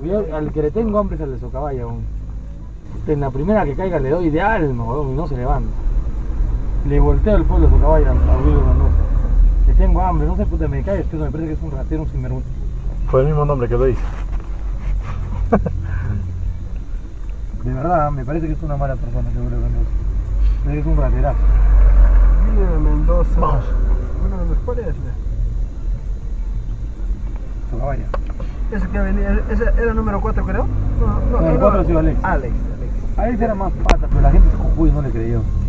Yo al que le tengo hambre es al de Socabaya. En la primera que caiga le doy de alma, y no se levanta. Le volteo el pueblo de Socabaya a Willy Mendoza. Le tengo hambre, no sé, puta, me cae, esto me parece que es un ratero, un sinvergüenza. Fue el mismo nombre que lo hice. De verdad, me parece que es una mala persona, Willy Mendoza. Me parece que es un raterazo. Willy Mendoza. Vamos. Bueno, ¿cuál es? Socabaya. Ese que venía, ese era el número 4, creo. No, el 4 ha sido Alex. Alex. Alex era más pata, pero la gente se confundió y no le creyó.